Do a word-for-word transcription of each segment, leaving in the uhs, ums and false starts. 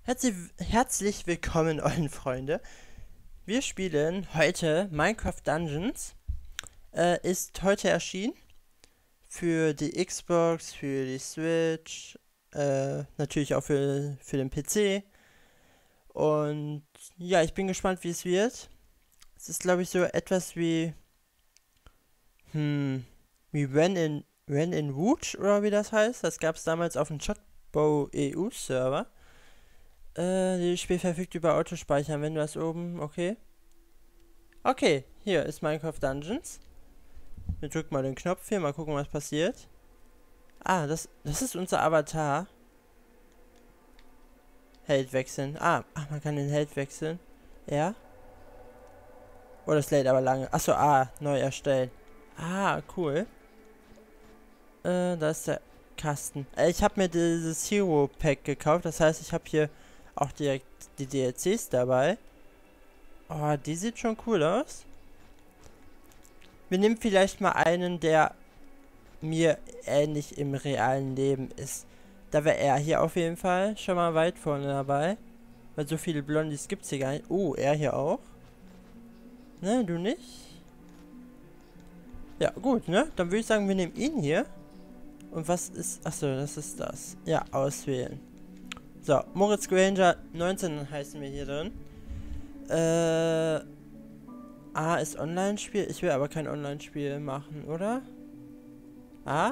Herzlich, herzlich willkommen, euren Freunde. Wir spielen heute Minecraft Dungeons. Äh, ist heute erschienen für die Xbox, für die Switch, äh, natürlich auch für, für den P C. Und ja, ich bin gespannt, wie es wird. Es ist, glaube ich, so etwas wie, hm, wie When in, When in Wood oder wie das heißt. Das gab es damals auf dem Shotbow E U-Server. Äh, das Spiel verfügt über Autospeichern, wenn du das oben, okay. Okay, hier ist Minecraft Dungeons. Wir drücken mal den Knopf hier, mal gucken, was passiert. Ah, das, das ist unser Avatar. Held wechseln. Ah, ach, man kann den Held wechseln. Ja. Oh, das lädt aber lange. Achso, ah, neu erstellen. Ah, cool. Äh, da ist der Kasten. Äh, ich habe mir dieses Hero Pack gekauft. Das heißt, ich habe hier auch direkt die D L Cs dabei. Oh, die sieht schon cool aus. Wir nehmen vielleicht mal einen, der mir ähnlich im realen Leben ist. Da wäre er hier auf jeden Fall schon mal weit vorne dabei. Weil so viele Blondies gibt es hier gar nicht. Oh, er hier auch. Ne, du nicht? Ja, gut, ne? Dann würde ich sagen, wir nehmen ihn hier. Und was ist... Achso, das ist das. Ja, auswählen. So, Moritz Granger neunzehn heißen wir hier drin. Äh... Ah, ist Online-Spiel? Ich will aber kein Online-Spiel machen, oder? Ah?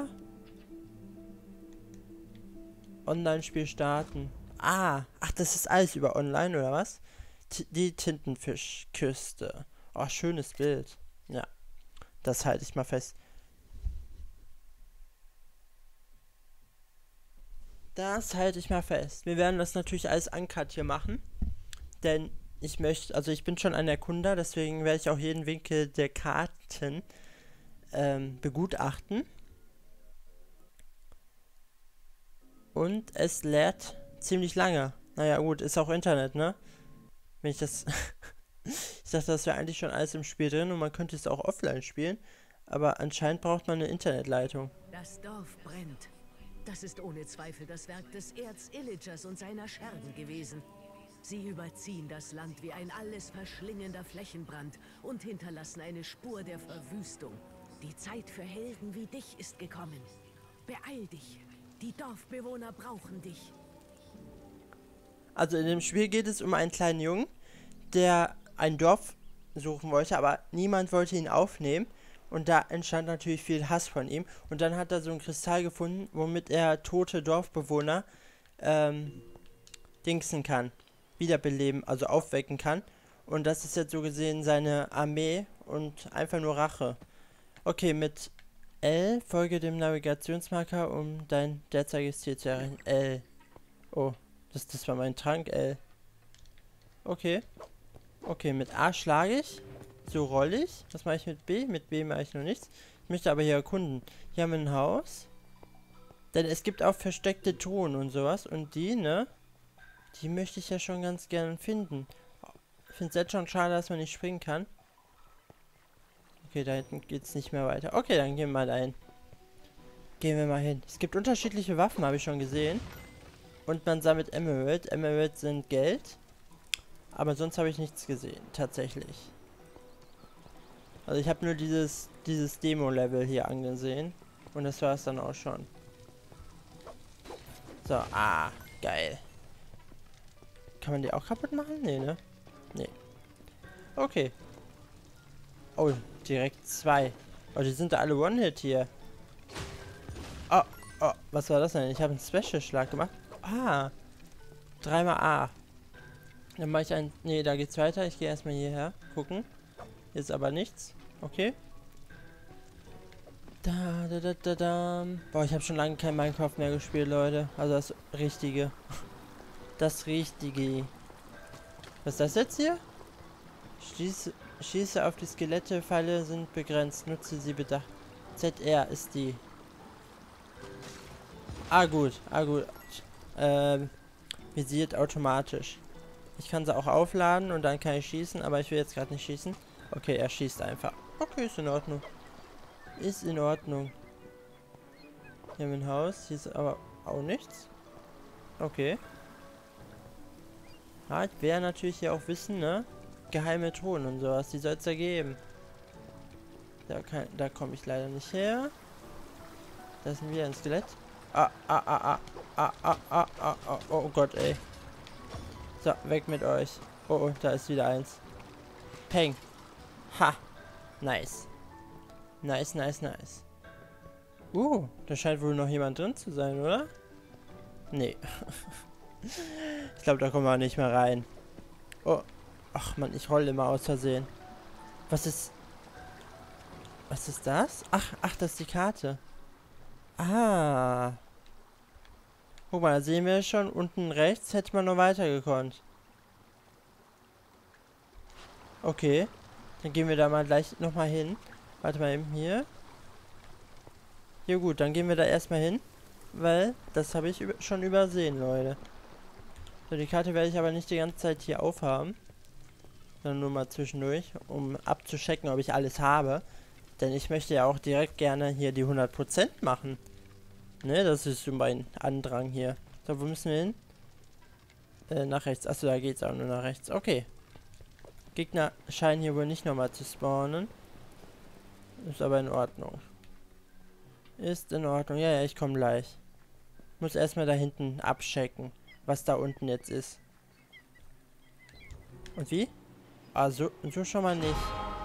Online-Spiel starten. Ah, ach, das ist alles über Online, oder was? T die Tintenfischküste. Oh, schönes Bild. Ja, das halte ich mal fest. Das halte ich mal fest. Wir werden das natürlich alles uncut hier machen. Denn ich möchte, also ich bin schon ein Erkunder, deswegen werde ich auch jeden Winkel der Karten ähm, begutachten. Und es lädt ziemlich lange. Naja, gut, ist auch Internet, ne? Wenn ich das... ich dachte, das wäre eigentlich schon alles im Spiel drin und man könnte es auch offline spielen. Aber anscheinend braucht man eine Internetleitung. Das Dorf brennt. Das ist ohne Zweifel das Werk des Erzillagers und seiner Schergen gewesen. Sie überziehen das Land wie ein alles verschlingender Flächenbrand und hinterlassen eine Spur der Verwüstung. Die Zeit für Helden wie dich ist gekommen. Beeil dich. Die Dorfbewohner brauchen dich. Also in dem Spiel geht es um einen kleinen Jungen, der ein Dorf suchen wollte, aber niemand wollte ihn aufnehmen. Und da entstand natürlich viel Hass von ihm. Und dann hat er so ein Kristall gefunden, womit er tote Dorfbewohner ähm, dingsen kann. Wiederbeleben, also aufwecken kann. Und das ist jetzt so gesehen seine Armee und einfach nur Rache. Okay, mit L folge dem Navigationsmarker, um dein derzeitiges Ziel zu erreichen. L. Oh, das, das war mein Trank, L. Okay. Okay, mit A schlage ich. So rolle ich. Was mache ich mit B? Mit B mache ich noch nichts. Ich möchte aber hier erkunden. Hier haben wir ein Haus. Denn es gibt auch versteckte Truhen und sowas. Und die, ne? Die möchte ich ja schon ganz gerne finden. Ich finde es jetzt schon schade, dass man nicht springen kann. Okay, da hinten geht es nicht mehr weiter. Okay, dann gehen wir mal dahin. Gehen wir mal hin. Es gibt unterschiedliche Waffen, habe ich schon gesehen. Und man sammelt Emerald. Emerald sind Geld. Aber sonst habe ich nichts gesehen, tatsächlich. Also ich habe nur dieses, dieses Demo-Level hier angesehen. Und das war es dann auch schon. So, ah, geil. Kann man die auch kaputt machen? Nee, ne? Nee. Okay. Oh, direkt zwei. Oh, die sind da alle One-Hit hier. Oh, oh, was war das denn? Ich habe einen Special-Schlag gemacht. Ah. Dreimal A. Dann mache ich ein... Nee, da geht's weiter. Ich gehe erstmal hierher. Gucken. Hier ist aber nichts. Okay. Da, da, da, da, da. Boah, ich habe schon lange kein Minecraft mehr gespielt, Leute. Also das Richtige. Das Richtige. Was ist das jetzt hier? Schieße, schieße auf die Skelette. Pfeile sind begrenzt. Nutze sie bedacht. Z R ist die. Ah, gut. Ah, gut. Ähm, visiert automatisch. Ich kann sie auch aufladen und dann kann ich schießen, aber ich will jetzt gerade nicht schießen. Okay, er schießt einfach. Okay, ist in Ordnung. Ist in Ordnung. Hier haben wir ein Haus. Hier ist aber auch nichts. Okay. Ja, ich will ja natürlich hier auch wissen, ne? Geheime Truhen und sowas, die soll es ja geben. Da, kann, da komme ich leider nicht her. Da ist wieder ein Skelett. Ah, ah, ah, ah, ah, ah, ah, ah, ah, oh Gott, ey. So, weg mit euch. Oh, oh, da ist wieder eins. Peng. Ha. Nice. Nice, nice, nice. Uh, da scheint wohl noch jemand drin zu sein, oder? Nee. Ich glaube, da kommen wir nicht mehr rein. Oh. Ach man, ich rolle immer aus Versehen. Was ist... Was ist das? Ach, ach, das ist die Karte. Ah. Guck mal, da sehen wir schon, unten rechts hätte man noch weiter gekonnt. Okay. Dann gehen wir da mal gleich nochmal hin. Warte mal eben hier. Ja gut, dann gehen wir da erstmal hin. Weil, das habe ich über schon übersehen, Leute. So, die Karte werde ich aber nicht die ganze Zeit hier aufhaben. Sondern nur mal zwischendurch, um abzuchecken, ob ich alles habe. Denn ich möchte ja auch direkt gerne hier die hundert Prozent machen. Ne, das ist so mein Andrang hier. So, wo müssen wir hin? Äh, nach rechts. Achso, da geht's auch nur nach rechts. Okay. Gegner scheinen hier wohl nicht nochmal zu spawnen. Ist aber in Ordnung. Ist in Ordnung. Ja, ja, ich komme gleich. Muss erstmal da hinten abchecken, was da unten jetzt ist. Und wie? Ah, so, so schon mal nicht.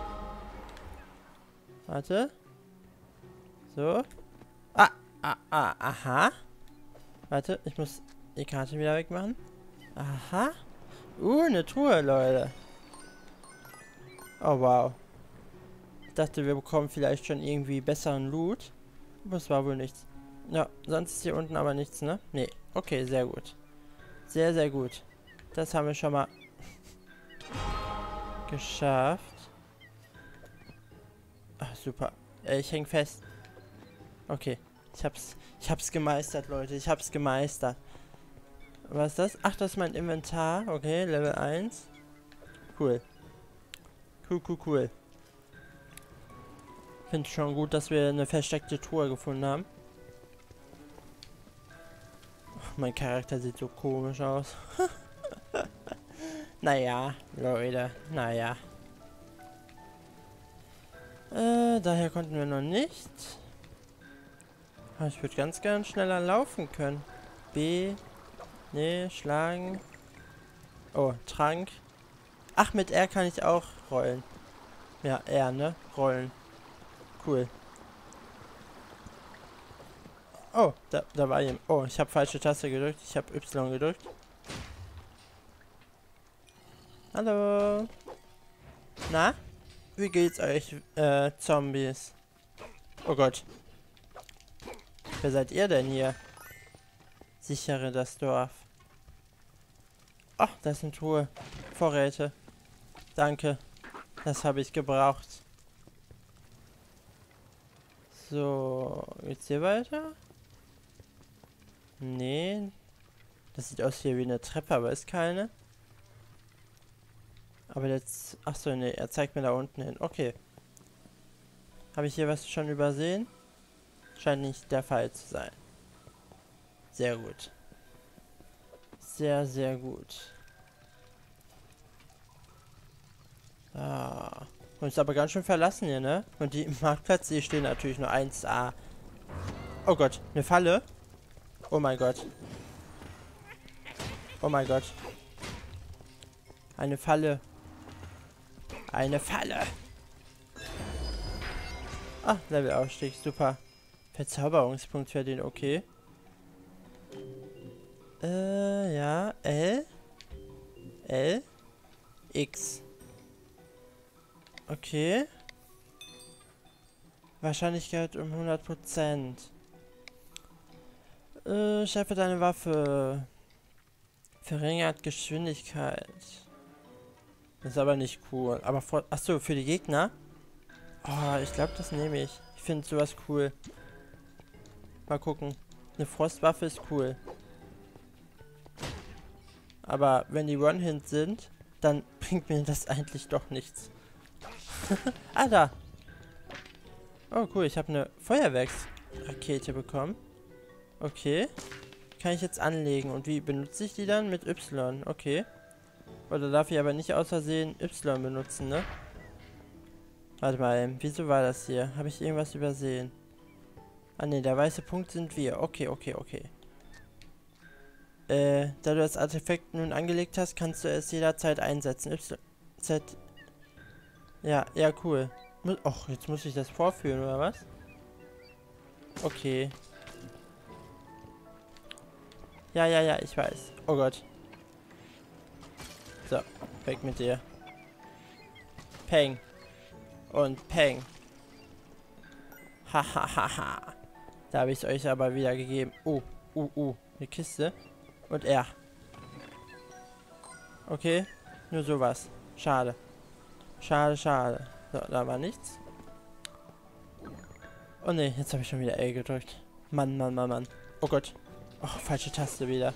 Warte. So. Ah, ah, ah, aha. Warte, ich muss die Karte wieder wegmachen. Aha. Uh, eine Truhe, Leute. Oh, wow. Ich dachte, wir bekommen vielleicht schon irgendwie besseren Loot. Aber es war wohl nichts. Ja, sonst ist hier unten aber nichts, ne? Nee. Okay, sehr gut. Sehr, sehr gut. Das haben wir schon mal geschafft. Ach, super. Äh, ich häng fest. Okay. Ich hab's, ich hab's gemeistert, Leute. Ich hab's gemeistert. Was ist das? Ach, das ist mein Inventar. Okay, Level eins. Cool. Cool, cool, cool. Finde schon gut, dass wir eine versteckte Truhe gefunden haben. Ach, mein Charakter sieht so komisch aus. Naja, Leute. Naja. Äh, daher konnten wir noch nicht. Aber ich würde ganz gern schneller laufen können. B. Nee, schlagen. Oh, Trank. Ach, mit R kann ich auch rollen. Ja, R, ne? Rollen. Cool. Oh, da, da war jemand. Oh, ich habe falsche Taste gedrückt. Ich habe Y gedrückt. Hallo. Na? Wie geht's euch, äh, Zombies? Oh Gott. Wer seid ihr denn hier? Sichere das Dorf. Ach, das ist eine Truhe. Vorräte. Danke. Das habe ich gebraucht. So, geht's hier weiter? Nee. Das sieht aus hier wie eine Treppe, aber ist keine. Aber jetzt... Achso, nee, er zeigt mir da unten hin. Okay. Habe ich hier was schon übersehen? Scheint nicht der Fall zu sein. Sehr gut. Sehr, sehr gut. Ah. Uns aber ganz schön verlassen hier, ne? Und die im Marktplatz, die stehen natürlich nur eins A. Oh Gott, eine Falle? Oh mein Gott. Oh mein Gott. Eine Falle. Eine Falle. Ah, Levelaufstieg, super. Verzauberungspunkt für den, okay. Äh, ja, L. L. X. Okay. Wahrscheinlichkeit um hundert Prozent. Äh, schärfe deine Waffe. Verringert Geschwindigkeit. Das ist aber nicht cool. Aber vor... Achso, für die Gegner? Oh, ich glaube, das nehme ich. Ich finde sowas cool. Mal gucken. Eine Frostwaffe ist cool. Aber wenn die One-Hit sind, dann bringt mir das eigentlich doch nichts. Ah, da. Oh, cool. Ich habe eine Feuerwerksrakete bekommen. Okay. Kann ich jetzt anlegen. Und wie benutze ich die dann? Mit Y. Okay. Oder darf ich aber nicht aus Versehen Y benutzen, ne? Warte mal, wieso war das hier? Habe ich irgendwas übersehen? Ah ne, der weiße Punkt sind wir. Okay, okay, okay. Äh, da du das Artefakt nun angelegt hast, kannst du es jederzeit einsetzen. Y, Z. Ja, ja, cool. Och, jetzt muss ich das vorführen, oder was? Okay. Ja, ja, ja, ich weiß. Oh Gott. So, weg mit dir. Peng. Und Peng. Hahaha. Da habe ich es euch aber wieder gegeben. Oh, uh, uh. Eine Kiste. Und er. Okay. Nur sowas. Schade. Schade, schade. So, da war nichts. Oh ne, jetzt habe ich schon wieder L gedrückt. Mann, Mann, Mann, Mann. Oh Gott. Oh, falsche Taste wieder.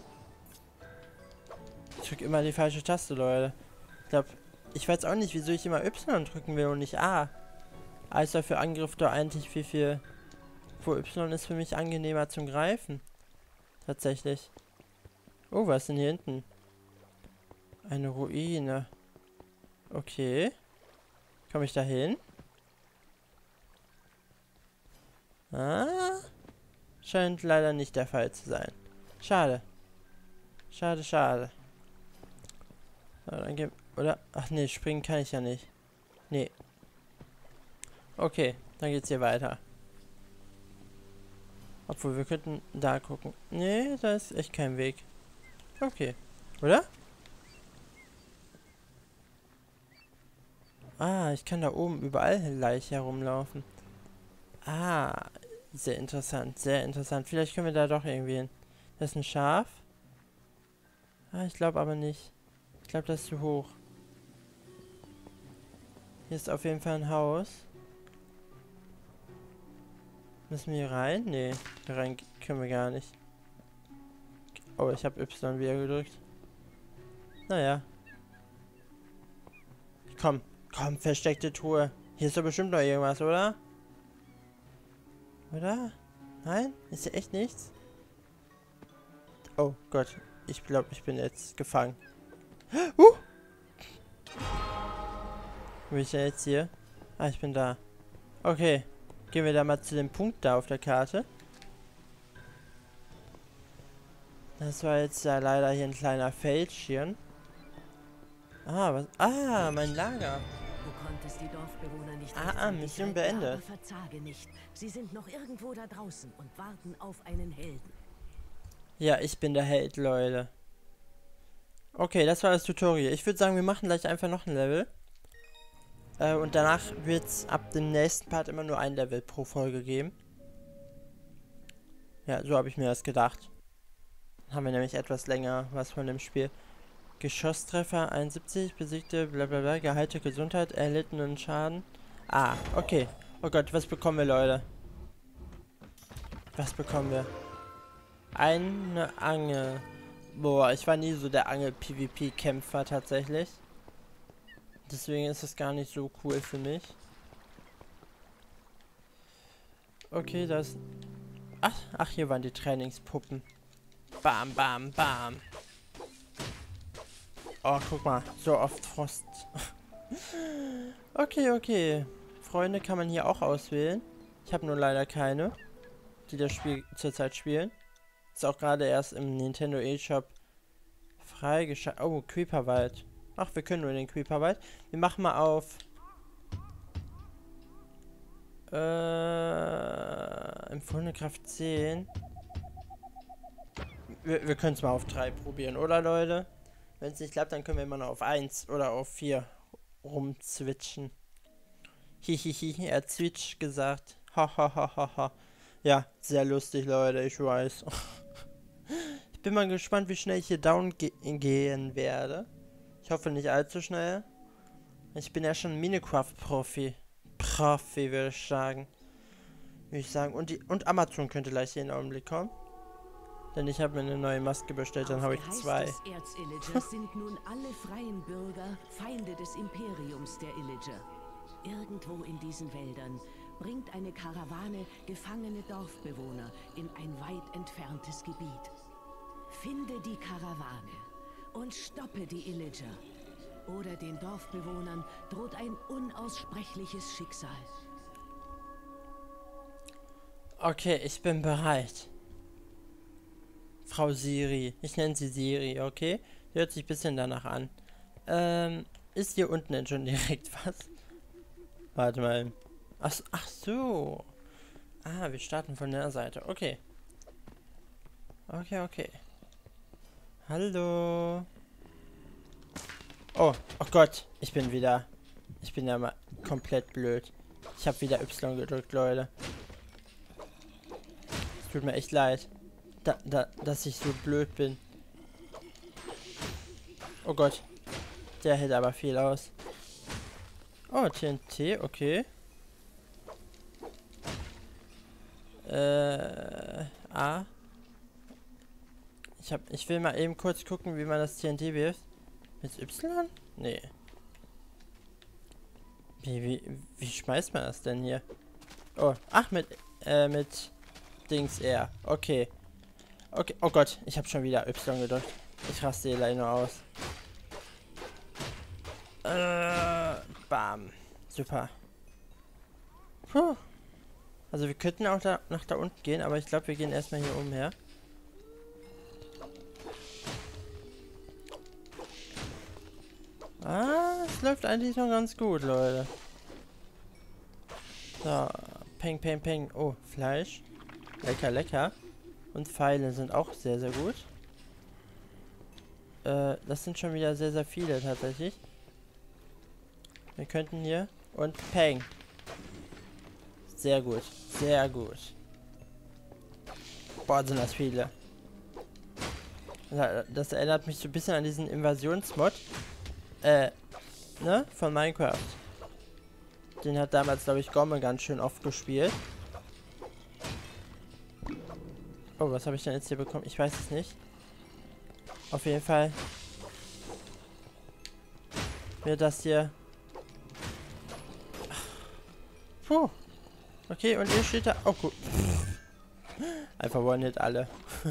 Ich drücke immer die falsche Taste, Leute. Ich glaube, ich weiß auch nicht, wieso ich immer Y drücken will und nicht A. A ist ja für Angriff doch eigentlich viel, viel... Wo Y ist für mich angenehmer zum Greifen. Tatsächlich. Oh, was ist denn hier hinten? Eine Ruine. Okay. Komme ich da hin? Ah. Scheint leider nicht der Fall zu sein. Schade. Schade, schade. So, dann gehen... Oder? Ach nee, springen kann ich ja nicht. Nee. Okay, dann geht's hier weiter. Obwohl, wir könnten da gucken. Nee, da ist echt kein Weg. Okay. Oder? Ah, ich kann da oben überall leicht herumlaufen. Ah, sehr interessant, sehr interessant. Vielleicht können wir da doch irgendwie hin. Das ist ein Schaf. Ah, ich glaube aber nicht. Ich glaube, das ist zu hoch. Hier ist auf jeden Fall ein Haus. Müssen wir hier rein? Nee, hier rein können wir gar nicht. Oh, ich habe Y wieder gedrückt. Naja. Komm, komm, versteckte Truhe. Hier ist doch bestimmt noch irgendwas, oder? Oder? Nein? Ist hier echt nichts? Oh Gott, ich glaube, ich bin jetzt gefangen. Uh! Wo bin ich denn jetzt hier? Ah, ich bin da. Okay. Gehen wir da mal zu dem Punkt da auf der Karte. Das war jetzt ja leider hier ein kleiner Feldschirm. Ah, was? Ah, mein Lager. Du konntest die Dorfbewohner nicht Ah, ah, Mission beendet. aber verzage nicht. Sie sind noch irgendwo da draußen und warten auf einen Helden. Ja, ich bin der Held, Leute. Okay, das war das Tutorial. Ich würde sagen, wir machen gleich einfach noch ein Level. Äh, und danach wird es ab dem nächsten Part immer nur ein Level pro Folge geben. Ja, so habe ich mir das gedacht. Dann haben wir nämlich etwas länger was von dem Spiel. Geschosstreffer einundsiebzig, besiegte, blablabla, geheilte Gesundheit, erlittenen Schaden. Ah, okay. Oh Gott, was bekommen wir, Leute? Was bekommen wir? Eine Angel. Boah, ich war nie so der Angel-PvP-Kämpfer tatsächlich. Deswegen ist es gar nicht so cool für mich. Okay, das... Ach, ach, hier waren die Trainingspuppen. Bam, bam, bam. Oh, guck mal, so oft Frost. Okay, okay. Freunde kann man hier auch auswählen. Ich habe nur leider keine, die das Spiel zurzeit spielen. Ist auch gerade erst im Nintendo eShop freigeschaltet. Oh, Creeperwald. Ach, wir können nur in den Creeperwald. Wir machen mal auf... Äh... Empfohlene Kraft zehn. Wir, wir können es mal auf drei probieren, oder, Leute? Wenn es nicht klappt, dann können wir immer noch auf eins oder auf vier rumzwitschen. Hihihi, er hat Switch gesagt. Hahaha. Ja, sehr lustig, Leute, ich weiß. Ich bin mal gespannt, wie schnell ich hier down ge gehen werde. Ich hoffe nicht allzu schnell. Ich bin ja schon Minecraft-Profi. Profi, würde ich sagen. Würde ich sagen. Und, die, und Amazon könnte gleich hier in den Augenblick kommen. Denn ich habe mir eine neue Maske bestellt, dann habe ich zwei. Des Erzillagers sind nun alle freien Bürger Feinde des Imperiums der Illager. Irgendwo in diesen Wäldern bringt eine Karawane gefangene Dorfbewohner in ein weit entferntes Gebiet. Finde die Karawane und stoppe die Illager. Oder den Dorfbewohnern droht ein unaussprechliches Schicksal. Okay, ich bin bereit. Frau Siri. Ich nenne sie Siri, okay? Hört sich ein bisschen danach an. Ähm, ist hier unten denn schon direkt was? Warte mal. Ach, ach so. Ah, wir starten von der Seite. Okay. Okay, okay. Hallo. Oh, oh Gott. Ich bin wieder... Ich bin ja mal komplett blöd. Ich habe wieder Y gedrückt, Leute. Es tut mir echt leid. Da, da, dass ich so blöd bin. Oh Gott. Der hält aber viel aus. Oh, T N T, okay. Äh, A. Ich hab, ich will mal eben kurz gucken, wie man das T N T wirft. Mit Y? Nee. Wie, wie, wie schmeißt man das denn hier? Oh, ach, mit, äh, mit Dings R. Okay. Okay, oh Gott, ich habe schon wieder Y gedrückt. Ich raste hier gleich nur aus. Äh, bam. Super. Puh. Also wir könnten auch da nach da unten gehen, aber ich glaube, wir gehen erstmal hier umher. Ah, es läuft eigentlich noch ganz gut, Leute. So, peng, peng, peng. Oh, Fleisch. Lecker, lecker. Und Pfeile sind auch sehr, sehr gut. Äh, das sind schon wieder sehr, sehr viele tatsächlich. Wir könnten hier... Und peng. Sehr gut, sehr gut. Boah, sind das viele. Das erinnert mich so ein bisschen an diesen Invasionsmod. Äh, ne? Von Minecraft. Den hat damals, glaube ich, Gomme ganz schön oft gespielt. Oh, was habe ich denn jetzt hier bekommen? Ich weiß es nicht. Auf jeden Fall wird das hier... Puh. Okay, und ihr steht da... Oh, gut. Einfach One-Hit alle.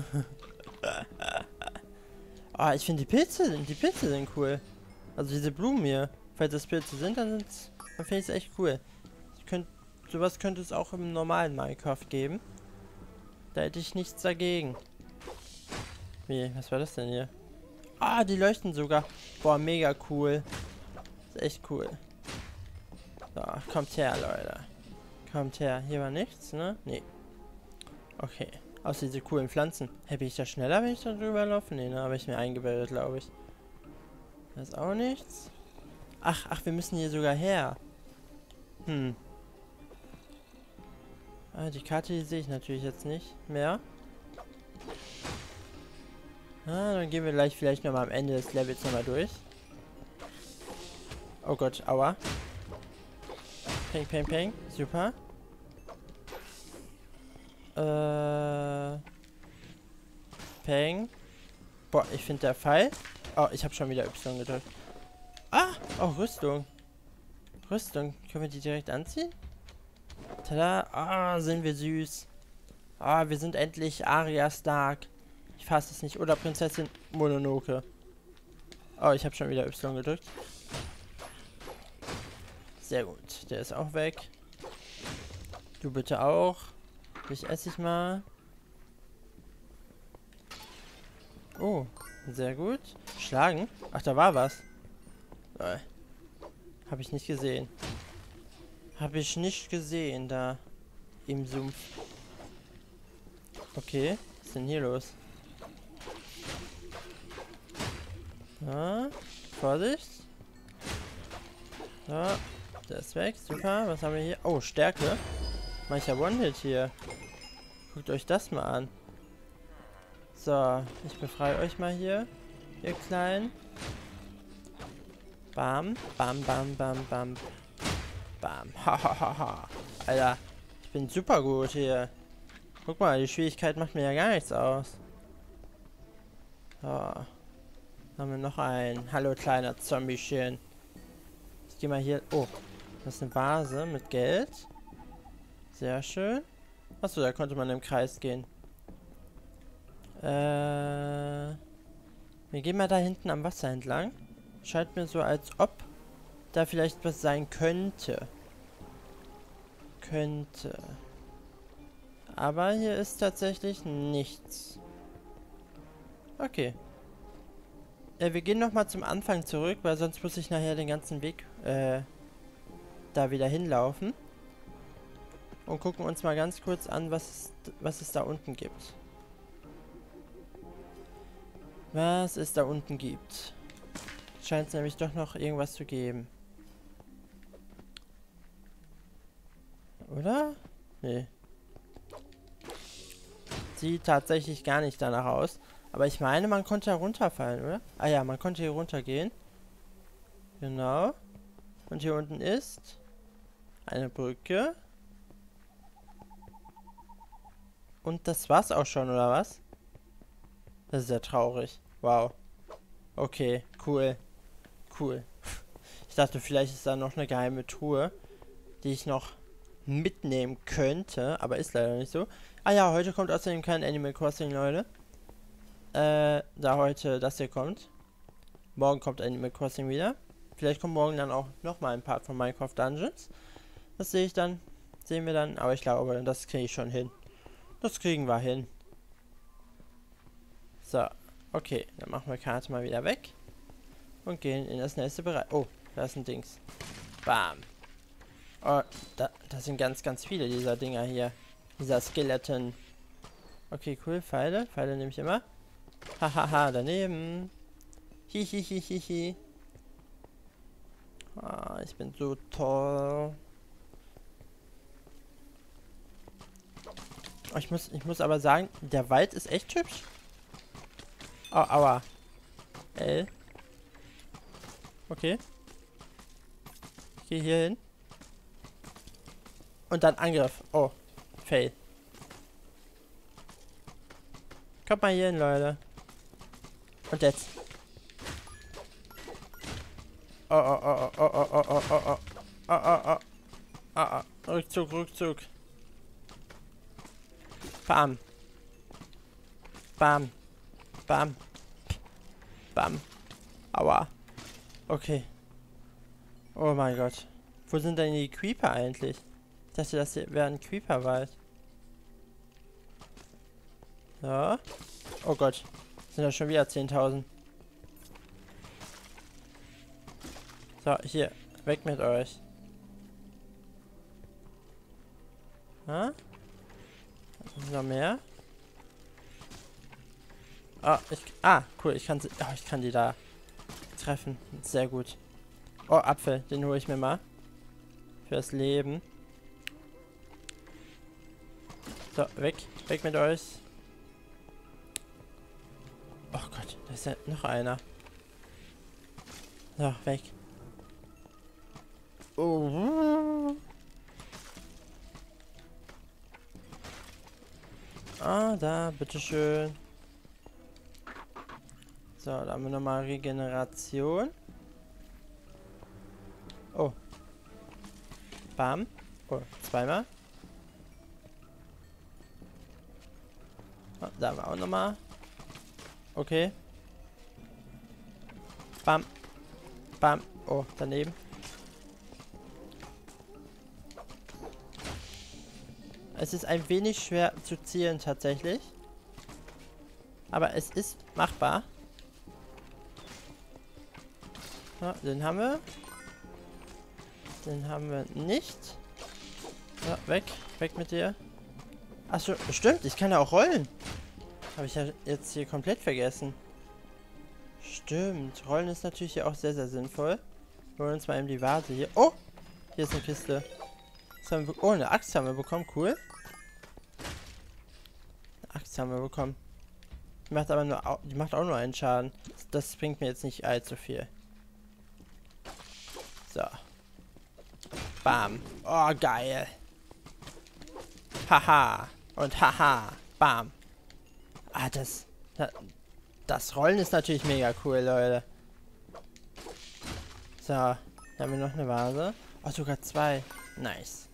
Ah, ich finde die Pilze, die Pilze sind cool. Also diese Blumen hier. Falls das Pilze sind, dann sind's, dann finde ich es echt cool. Ich könnt, sowas könnte es auch im normalen Minecraft geben. Da hätte ich nichts dagegen. Wie, was war das denn hier? Ah, die leuchten sogar. Boah, mega cool. Ist echt cool. So, kommt her, Leute. Kommt her. Hier war nichts, ne? Nee. Okay. Außer diese coolen Pflanzen. Hey, bin ich da schneller, wenn ich da drüber laufe? Nee, ne? Habe ich mir eingebildet, glaube ich. Das ist auch nichts. Ach, ach, wir müssen hier sogar her. Hm. Ah, die Karte, die sehe ich natürlich jetzt nicht mehr. Ah, dann gehen wir gleich vielleicht nochmal am Ende des Levels nochmal durch. Oh Gott, aua. Peng, peng, peng. Super. Äh. Peng. Boah, ich finde der Pfeil. Oh, ich habe schon wieder Y gedrückt. Ah! Oh, Rüstung. Rüstung. Können wir die direkt anziehen? Tada. Ah, sind wir süß. Ah, wir sind endlich Arya Stark. Ich fasse es nicht. Oder Prinzessin Mononoke. Oh, ich habe schon wieder Y gedrückt. Sehr gut. Der ist auch weg. Du bitte auch. Ich esse ich mal. Oh, sehr gut. Schlagen? Ach, da war was. Äh, Habe ich nicht gesehen. Habe ich nicht gesehen, da im Sumpf. Okay, was ist denn hier los? Ja, Vorsicht. Ja, der ist weg. Super, was haben wir hier? Oh, Stärke. Mancher One-Hit hier. Guckt euch das mal an. So, ich befreie euch mal hier, ihr Kleinen. Bam, bam, bam, bam, bam. Bam, hahaha. Alter, ich bin super gut hier. Guck mal, die Schwierigkeit macht mir ja gar nichts aus. So. Haben wir noch einen. Hallo, kleiner Zombiechen. Ich geh mal hier... Oh, das ist eine Vase mit Geld. Sehr schön. Achso, da konnte man im Kreis gehen. Äh... Wir gehen mal da hinten am Wasser entlang. Scheint mir so, als ob da vielleicht was sein könnte. Könnte. Aber hier ist tatsächlich nichts. Okay. Äh, wir gehen nochmal zum Anfang zurück, weil sonst muss ich nachher den ganzen Weg äh, da wieder hinlaufen. Und gucken uns mal ganz kurz an, was es, was es da unten gibt. Was es da unten gibt. Scheint es nämlich doch noch irgendwas zu geben. Oder? Nee. Sieht tatsächlich gar nicht danach aus. Aber ich meine, man konnte da runterfallen, oder? Ah ja, man konnte hier runtergehen. Genau. Und hier unten ist eine Brücke. Und das war's auch schon, oder was? Das ist ja traurig. Wow. Okay, cool. Cool. Ich dachte, vielleicht ist da noch eine geheime Truhe, die ich noch mitnehmen könnte, aber ist leider nicht so. Ah ja, heute kommt außerdem kein Animal Crossing, Leute. Äh, da heute das hier kommt. Morgen kommt Animal Crossing wieder. Vielleicht kommt morgen dann auch nochmal ein Part von Minecraft Dungeons. Das sehe ich dann. Sehen wir dann. Aber ich glaube, das kriege ich schon hin. Das kriegen wir hin. So, okay. Dann machen wir Karte mal wieder weg. Und gehen in das nächste Bereich. Oh, da ist ein Dings. Bam. Oh, da, das sind ganz, ganz viele dieser Dinger hier. Dieser Skeleton. Okay, cool. Pfeile. Pfeile nehme ich immer. Hahaha, daneben. Hihihihihi. Ah, ich bin so toll. Oh, ich muss, ich muss aber sagen, der Wald ist echt hübsch. Oh, aua. L. Okay. Ich gehe hier hin. Und dann Angriff. Oh. Fail. Kommt mal hier hin, Leute. Und jetzt. Oh, oh, oh, oh, oh, oh, oh, oh, oh. Oh, oh, oh. Oh, oh. Rückzug, Rückzug. Bam. Bam. Bam. Bam. Aua. Okay. Oh mein Gott. Wo sind denn die Creeper eigentlich? Ich dachte, das hier wäre ein Creeperwald. So. Oh Gott. Sind das schon wieder zehntausend. So, hier. Weg mit euch. Ha? Noch mehr? Ah, ich, ah, cool. Ich kann sie, oh, ich kann die da treffen. Sehr gut. Oh, Apfel. Den hole ich mir mal. Fürs Leben. So, weg. Weg mit euch. Oh Gott, da ist ja noch einer. So, weg. Oh. Ah, da, bitteschön. So, da haben wir nochmal Regeneration. Oh. Bam. Oh, zweimal. Oh, da haben wir auch nochmal. Okay. Bam. Bam. Oh, daneben. Es ist ein wenig schwer zu zielen tatsächlich. Aber es ist machbar. So, den haben wir. Den haben wir nicht. So, weg. Weg mit dir. Achso, stimmt. Ich kann ja auch rollen. Habe ich ja jetzt hier komplett vergessen. Stimmt. Rollen ist natürlich hier auch sehr, sehr sinnvoll. Wir holen uns mal eben die Vase hier. Oh! Hier ist eine Kiste. Was haben wir, oh, eine Axt haben wir bekommen. Cool. Eine Axt haben wir bekommen. Die macht aber nur, die macht auch nur einen Schaden. Das bringt mir jetzt nicht allzu viel. So. Bam. Oh, geil. Haha. Und haha. Bam. Ah, das... Das Rollen ist natürlich mega cool, Leute. So. Dann haben wir noch eine Vase. Oh, sogar zwei. Nice.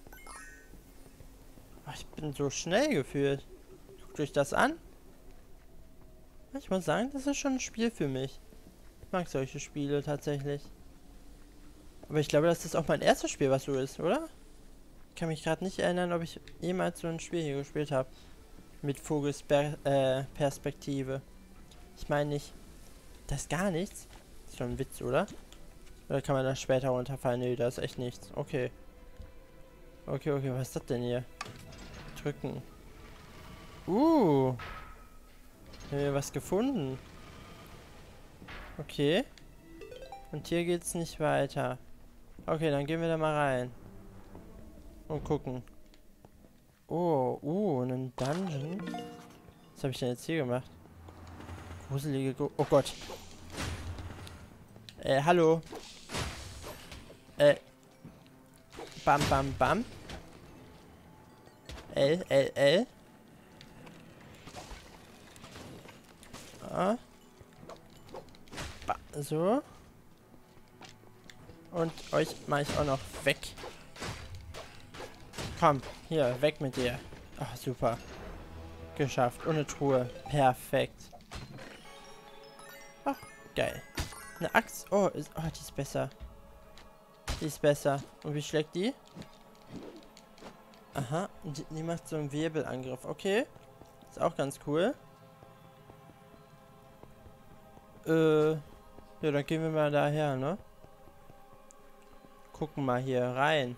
Oh, ich bin so schnell gefühlt. Guckt euch das an. Ich muss sagen, das ist schon ein Spiel für mich. Ich mag solche Spiele tatsächlich. Aber ich glaube, das ist auch mein erstes Spiel, was so ist, oder? Ich kann mich gerade nicht erinnern, ob ich jemals so ein Spiel hier gespielt habe. Mit Vogelsperspektive. Ich meine nicht. Das ist gar nichts. Ist schon ein Witz, oder? Oder kann man das später runterfallen? Nee, da ist echt nichts. Okay. Okay, okay, was ist das denn hier? Drücken. Uh. Hier was gefunden. Okay. Und hier geht's nicht weiter. Okay, dann gehen wir da mal rein. Und gucken. Oh, uh, einen Dungeon. Was habe ich denn jetzt hier gemacht? Gruselige Gru Oh Gott. Äh, hallo. Äh. Bam, bam, bam. L, L, L. Ah. Ba so. Und euch mache ich auch noch weg. Komm, hier, weg mit dir. Ach, super. Geschafft. Und eine Truhe. Perfekt. Ach, geil. Eine Axt. Oh, ist, oh, die ist besser. Die ist besser. Und wie schlägt die? Aha, die, die macht so einen Wirbelangriff. Okay. Ist auch ganz cool. Äh, ja, dann gehen wir mal daher, ne? Gucken mal hier rein.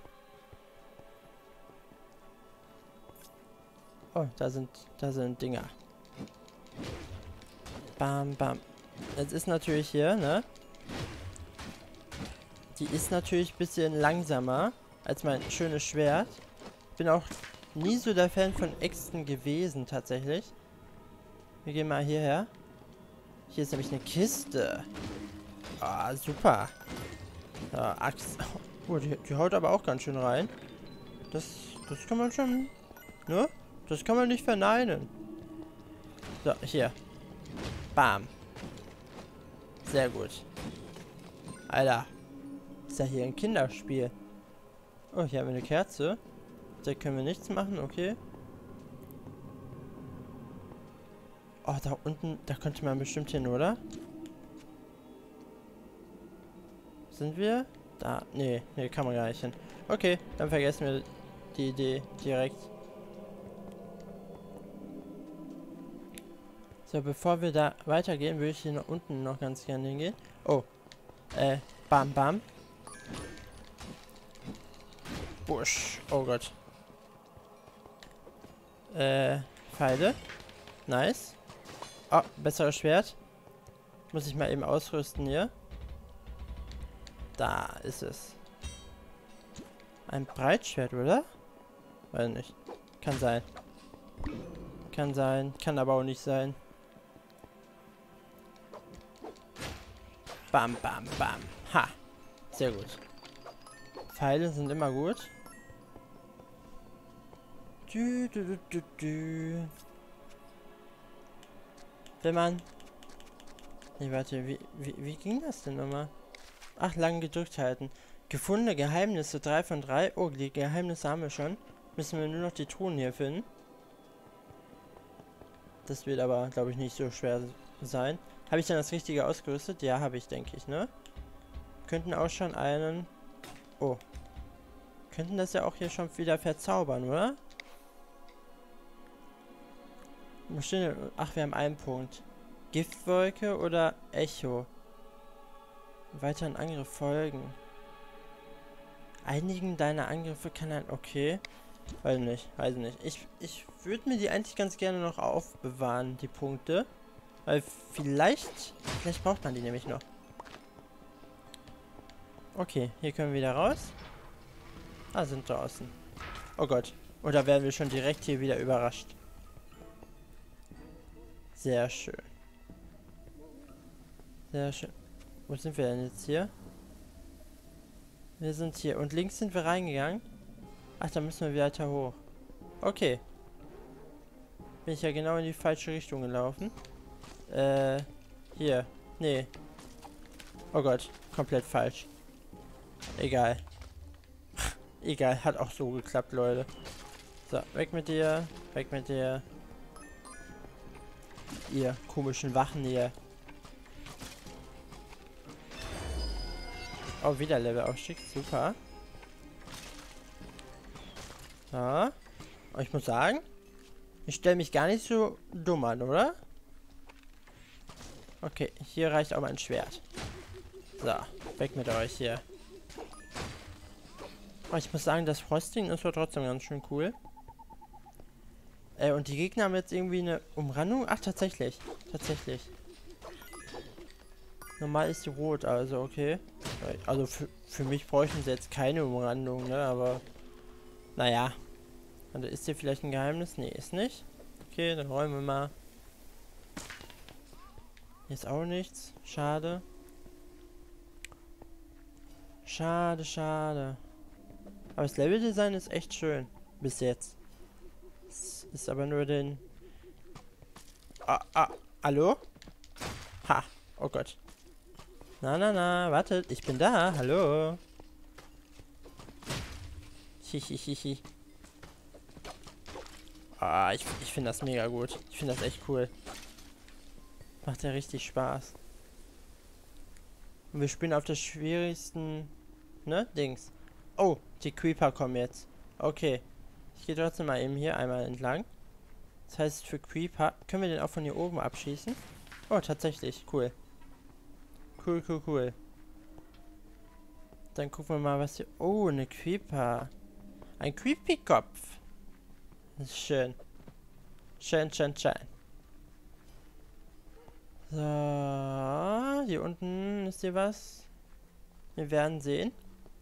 Oh, da sind, da sind Dinger. Bam, bam. Jetzt ist natürlich hier, ne? Die ist natürlich ein bisschen langsamer als mein schönes Schwert. Bin auch nie so der Fan von Äxten gewesen, tatsächlich. Wir gehen mal hierher. Hier ist nämlich eine Kiste. Ah, super. Ja, Axt. Oh, die, die haut aber auch ganz schön rein. Das, das kann man schon, ne? Das kann man nicht verneinen. So, hier. Bam. Sehr gut. Alter. Ist ja hier ein Kinderspiel. Oh, hier haben wir eine Kerze. Da können wir nichts machen, okay. Oh, da unten, da könnte man bestimmt hin, oder? Sind wir? Da, nee, nee, kann man gar nicht hin. Okay, dann vergessen wir die Idee direkt. So, bevor wir da weitergehen, würde ich hier nach unten noch ganz gerne hingehen. Oh, äh, bam, bam. Busch, oh Gott. Äh, Pfeile. Nice. Oh, besseres Schwert. Muss ich mal eben ausrüsten hier. Da ist es. Ein Breitschwert, oder? Weiß nicht. Kann sein. Kann sein. Kann aber auch nicht sein. Bam, bam, bam. Ha. Sehr gut. Pfeile sind immer gut. Du, du, du, du, du. Wenn man... Nee, warte, wie, wie, wie ging das denn nochmal? Ach, lang gedrückt halten. Gefundene Geheimnisse, drei von drei. Oh, die Geheimnisse haben wir schon. Müssen wir nur noch die Truhen hier finden. Das wird aber, glaube ich, nicht so schwer sein. Habe ich dann das Richtige ausgerüstet? Ja, habe ich, denke ich, ne? Könnten auch schon einen... Oh. Könnten das ja auch hier schon wieder verzaubern, oder? Ach, wir haben einen Punkt. Giftwolke oder Echo? Weiteren Angriff folgen. Einigen deiner Angriffe kann ein... Okay. Weiß nicht, weiß nicht. Ich, ich würde mir die eigentlich ganz gerne noch aufbewahren, die Punkte. Weil vielleicht... Vielleicht braucht man die nämlich noch. Okay, hier können wir wieder raus. Ah, sind draußen. Oh Gott. Oder werden wir schon direkt hier wieder überrascht? Sehr schön. Sehr schön. Wo sind wir denn jetzt hier? Wir sind hier. Und links sind wir reingegangen. Ach, da müssen wir weiter hoch. Okay. Bin ich ja genau in die falsche Richtung gelaufen. Äh, hier. Nee. Oh Gott. Komplett falsch. Egal. Egal. Hat auch so geklappt, Leute. So, weg mit dir. Weg mit dir. ihr komischen Wachen hier. Oh, wieder Levelaufstieg. Super. Ja. Und ich muss sagen, ich stelle mich gar nicht so dumm an, oder? Okay, hier reicht auch mein Schwert. So, weg mit euch hier. Oh, ich muss sagen, das Frosting ist doch trotzdem ganz schön cool. Äh, und die Gegner haben jetzt irgendwie eine Umrandung? Ach, tatsächlich. Tatsächlich. Normal ist die rot, also okay. Also für, für mich bräuchten sie jetzt keine Umrandung, ne, aber... Naja. Also ist hier vielleicht ein Geheimnis? Nee, ist nicht. Okay, dann räumen wir mal. Hier ist auch nichts. Schade. Schade, schade. Aber das Leveldesign ist echt schön. Bis jetzt. Es ist aber nur den... Ah, ah, hallo? Ha, oh Gott. Na, na, na, wartet, ich bin da, hallo. Hihihihi. Ah, ich, ich finde das mega gut. Ich finde das echt cool. Macht ja richtig Spaß. Und wir spielen auf der schwierigsten, ne, Dings. Oh, die Creeper kommen jetzt. Okay. Ich gehe trotzdem mal eben hier einmal entlang. Das heißt, für Creeper... Können wir den auch von hier oben abschießen? Oh, tatsächlich. Cool. Cool, cool, cool. Dann gucken wir mal, was hier... Oh, eine Creeper. Ein Creepy-Kopf. Das ist schön. Schön, schön, schön. So. Hier unten ist hier was. Wir werden sehen.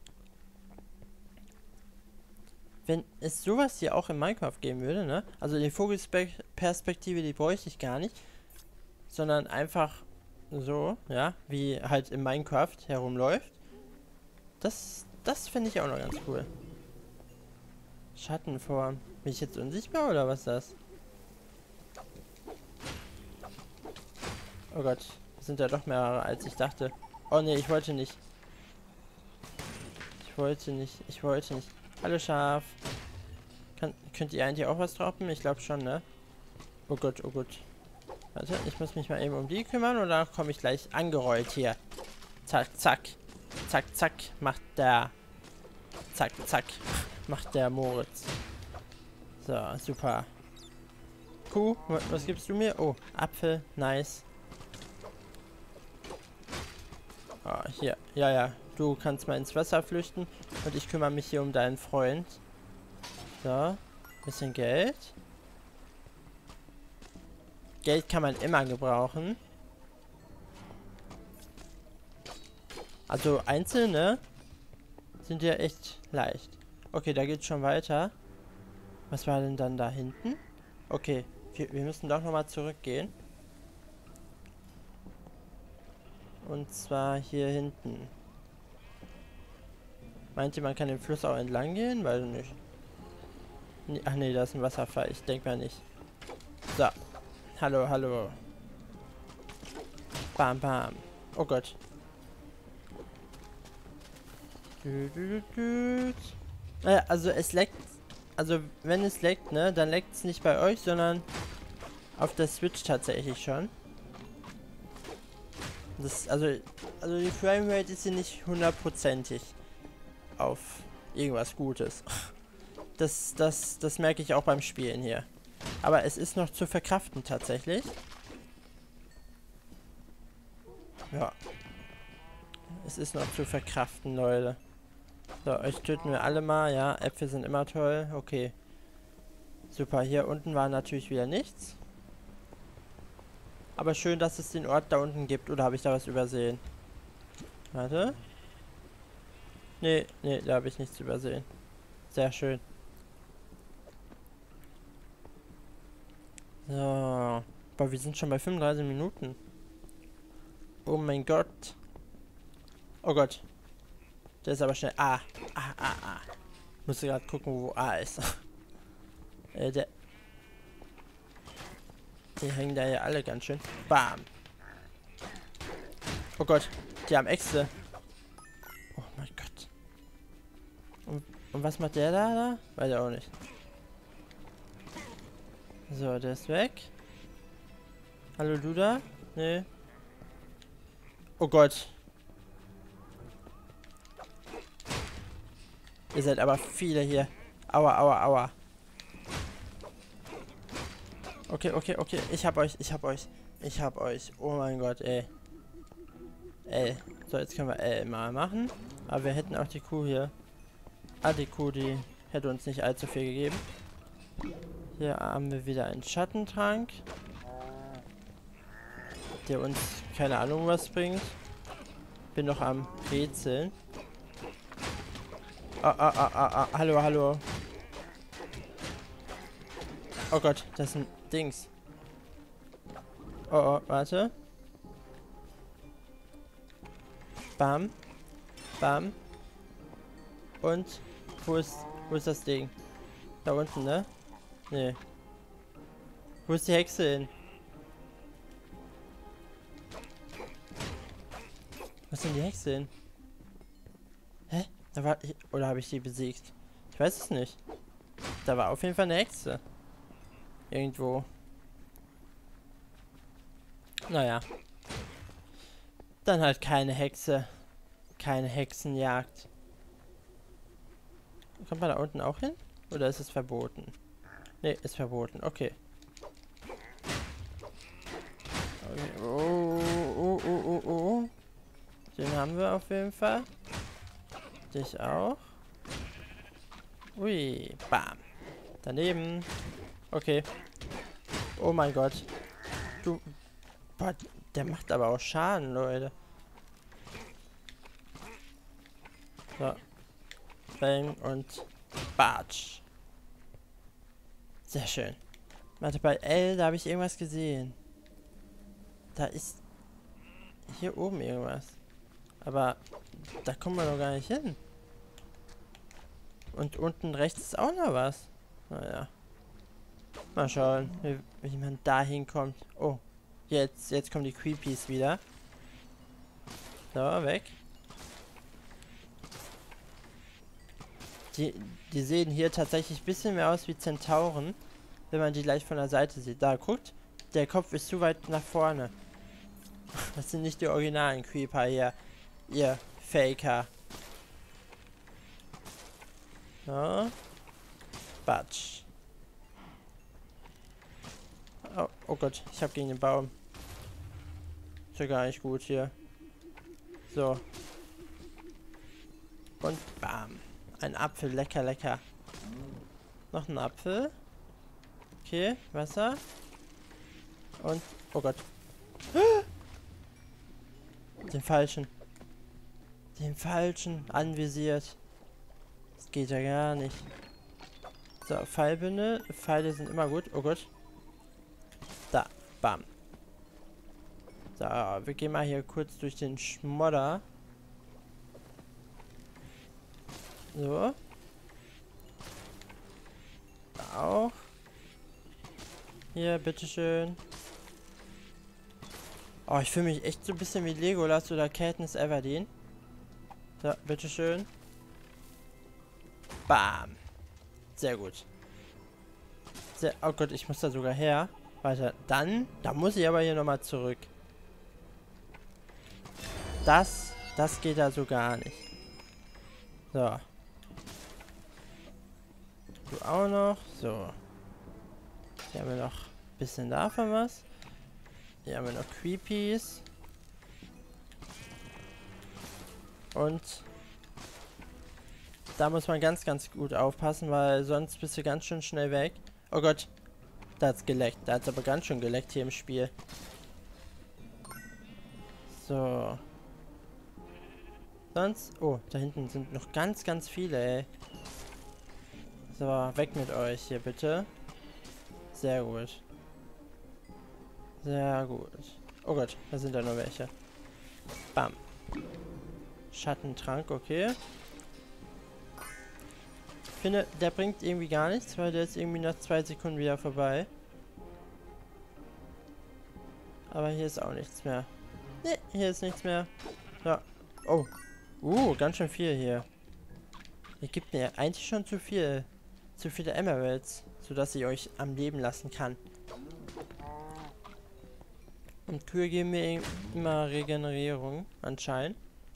Wenn es sowas hier auch in Minecraft geben würde, ne? Also die Vogelperspektive, die bräuchte ich gar nicht. Sondern einfach so, ja, wie halt in Minecraft herumläuft. Das, das finde ich auch noch ganz cool. Schattenform. Bin ich jetzt unsichtbar oder was ist das? Oh Gott, es sind ja doch mehrere als ich dachte. Oh ne, ich wollte nicht. Ich wollte nicht, ich wollte nicht. Hallo Schaf. Kann, könnt ihr eigentlich auch was droppen? Ich glaube schon, ne? Oh Gott, oh Gott. Warte, ich muss mich mal eben um die kümmern und dann komme ich gleich angerollt hier. Zack, zack. Zack, zack. Macht der... Zack, zack. Macht der Moritz. So, super. Kuh, was gibst du mir? Oh, Apfel, nice. Oh, hier. Ja, ja. Du kannst mal ins Wasser flüchten und ich kümmere mich hier um deinen Freund. So, bisschen Geld. Geld kann man immer gebrauchen. Also einzelne sind ja echt leicht. Okay, da geht's schon weiter. Was war denn dann da hinten? Okay, wir, wir müssen doch nochmal zurückgehen. Und zwar hier hinten. Meint ihr, man kann den Fluss auch entlang gehen? Weiß ich nicht. Nee, ach nee, da ist ein Wasserfall. Ich denke mal nicht. So. Hallo, hallo. Bam, bam. Oh Gott. Du, du, du, du. Äh, also es leckt. Also wenn es leckt, ne, dann leckt es nicht bei euch, sondern auf der Switch tatsächlich schon. Das, also, also die Framerate ist hier nicht hundertprozentig auf irgendwas Gutes. Das, das, das merke ich auch beim Spielen hier. Aber es ist noch zu verkraften tatsächlich. Ja. Es ist noch zu verkraften, Leute. So, euch töten wir alle mal. Ja, Äpfel sind immer toll. Okay. Super, hier unten war natürlich wieder nichts. Aber schön, dass es den Ort da unten gibt. Oder habe ich da was übersehen? Warte. Nee, nee, da habe ich nichts übersehen. Sehr schön. So. Boah, wir sind schon bei fünfunddreißig Minuten. Oh mein Gott. Oh Gott. Der ist aber schnell. Ah. Ah, ah, ah. Musste gerade gucken, wo A ist. äh, der. Die hängen da ja alle ganz schön. Bam. Oh Gott. Die haben Äxte. Oh mein Gott. Und, und was macht der da? da? Weiß ich auch nicht. So, der ist weg. Hallo, du da? Nee. Oh Gott. Ihr seid aber viele hier. Aua, aua, aua. Okay, okay, okay. Ich hab euch, ich hab euch. Ich hab euch. Oh mein Gott, ey. Ey. So, jetzt können wir L mal machen. Aber wir hätten auch die Kuh hier. Ah, die Kuh, die hätte uns nicht allzu viel gegeben. Hier haben wir wieder einen Schattentrank. Der uns keine Ahnung was bringt. Bin noch am Rätseln. Ah, ah, ah, ah, ah. Hallo, hallo. Oh Gott, das ist ein Dings. Oh, oh, warte. Bam. Bam. Und wo ist, wo ist das Ding? Da unten, ne? Nee. Wo ist die Hexe hin? Wo ist denn die Hexe hin? Hä? Da war ich, oder habe ich die besiegt? Ich weiß es nicht. Da war auf jeden Fall eine Hexe. Irgendwo. Naja. Dann halt keine Hexe. Keine Hexenjagd. Kommt man da unten auch hin? Oder ist es verboten? Ne, ist verboten. Okay. Okay. Oh, oh, oh, oh, oh. Den haben wir auf jeden Fall. Dich auch. Ui, bam. Daneben. Okay. Oh mein Gott. Du. Boah, der macht aber auch Schaden, Leute. So. Bang und Batsch. Sehr schön. Warte, bei L, da habe ich irgendwas gesehen. Da ist hier oben irgendwas. Aber da kommen wir doch gar nicht hin. Und unten rechts ist auch noch was. Naja. Mal schauen, wie, wie man da hinkommt. Oh, jetzt, jetzt kommen die Creepies wieder. So, weg. Die, die sehen hier tatsächlich ein bisschen mehr aus wie Zentauren, wenn man die gleich von der Seite sieht. Da, guckt, der Kopf ist zu weit nach vorne. Das sind nicht die originalen Creeper hier. Ihr Faker. So. Batsch. Oh, oh Gott, ich habe gegen den Baum. Ist ja gar nicht gut hier. So. Und bam. Ein Apfel, lecker, lecker. Noch ein Apfel. Okay, Wasser. Und, oh Gott. Den falschen. Den falschen anvisiert. Das geht ja gar nicht. So, Pfeilbünde. Pfeile sind immer gut. Oh Gott. Da, bam. So, wir gehen mal hier kurz durch den Schmodder. So. Da auch. Hier, bitteschön. Oh, ich fühle mich echt so ein bisschen wie Legolas oder Katniss Everdeen. So, bitteschön. Bam. Sehr gut. Sehr, oh Gott, ich muss da sogar her. Weiter. Dann, da muss ich aber hier nochmal zurück. Das, das geht da so gar nicht. So. Du auch noch. So. Hier haben wir noch ein bisschen davon was. Hier haben wir noch Creepies. Und da muss man ganz, ganz gut aufpassen, weil sonst bist du ganz schön schnell weg. Oh Gott. Da hat's geleckt. Da hat's aber ganz schön geleckt hier im Spiel. So. Sonst... Oh, da hinten sind noch ganz, ganz viele, ey. So, weg mit euch hier, bitte. Sehr gut. Sehr gut. Oh Gott, da sind da noch welche. Bam. Schattentrank, okay. Ich finde, der bringt irgendwie gar nichts, weil der ist irgendwie nach zwei Sekunden wieder vorbei. Aber hier ist auch nichts mehr. Ne, hier ist nichts mehr. Ja. Oh. Uh, ganz schön viel hier. Ihr gibt mir eigentlich schon zu viel. Zu viele Emeralds, sodass ich euch am Leben lassen kann. Und Kühe geben mir immer Regenerierung, anscheinend.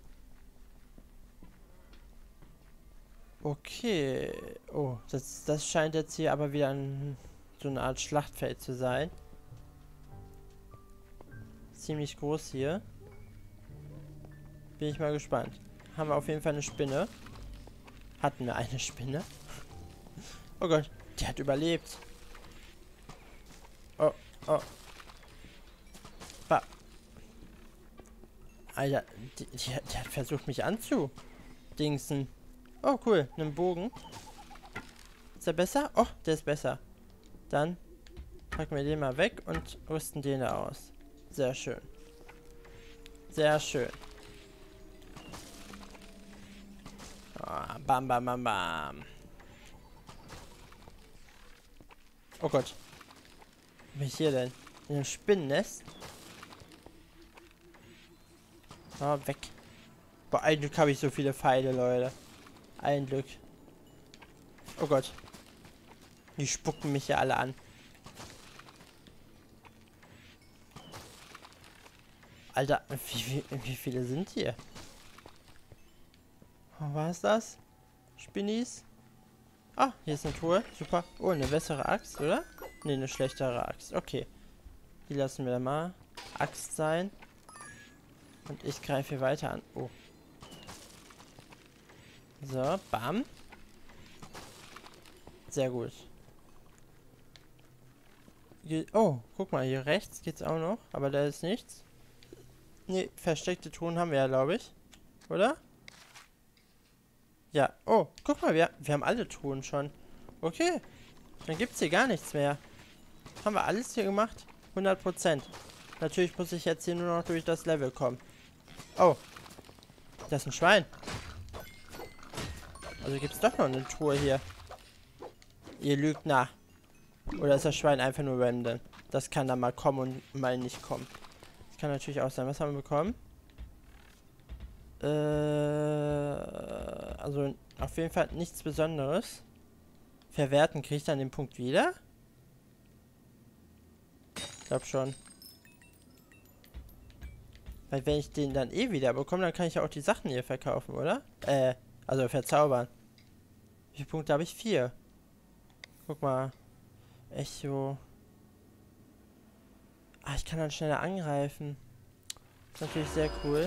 Okay. Oh, das, das scheint jetzt hier aber wieder ein, so eine Art Schlachtfeld zu sein. Ziemlich groß hier. Bin ich mal gespannt. Haben wir auf jeden Fall eine Spinne. Hatten wir eine Spinne? Oh Gott, die hat überlebt. Oh, oh. Ba. Alter, die, die, die hat versucht mich anzudingsen. Oh, cool. Einen Bogen. Ist der besser? Oh, der ist besser. Dann packen wir den mal weg und rüsten den da aus. Sehr schön. Sehr schön. Oh, bam, bam, bam, bam. Oh Gott. Wo bin ich hier denn? In einem Spinnennest? Oh, weg. Boah, ein Glück habe ich so viele Pfeile, Leute. Ein Glück. Oh Gott. Die spucken mich ja alle an. Alter, wie, wie, wie viele sind hier? Oh, was ist das? Spinnis? Ah, hier ist eine Truhe. Super. Oh, eine bessere Axt, oder? Ne, eine schlechtere Axt. Okay. Die lassen wir dann mal Axt sein. Und ich greife hier weiter an. Oh. So, bam. Sehr gut. Hier, oh, guck mal, hier rechts geht's auch noch. Aber da ist nichts. Ne, versteckte Truhen haben wir ja, glaube ich. Oder? Ja. Oh, guck mal, wir, wir haben alle Truhen schon. Okay. Dann gibt's hier gar nichts mehr. Haben wir alles hier gemacht? hundert Prozent. Natürlich muss ich jetzt hier nur noch durch das Level kommen. Oh. Das ist ein Schwein. Also gibt es doch noch eine Truhe hier. Ihr lügt nach. Oder ist das Schwein einfach nur random? Das kann dann mal kommen und mal nicht kommen. Das kann natürlich auch sein. Was haben wir bekommen? Äh, also auf jeden Fall nichts Besonderes. Verwerten, kriege ich dann den Punkt wieder? Ich glaube schon. Weil wenn ich den dann eh wieder bekomme, dann kann ich ja auch die Sachen hier verkaufen, oder? Äh, also verzaubern. Wie viele Punkte habe ich? Vier. Guck mal. Echo. Ah, ich kann dann schneller angreifen. Das ist natürlich sehr cool.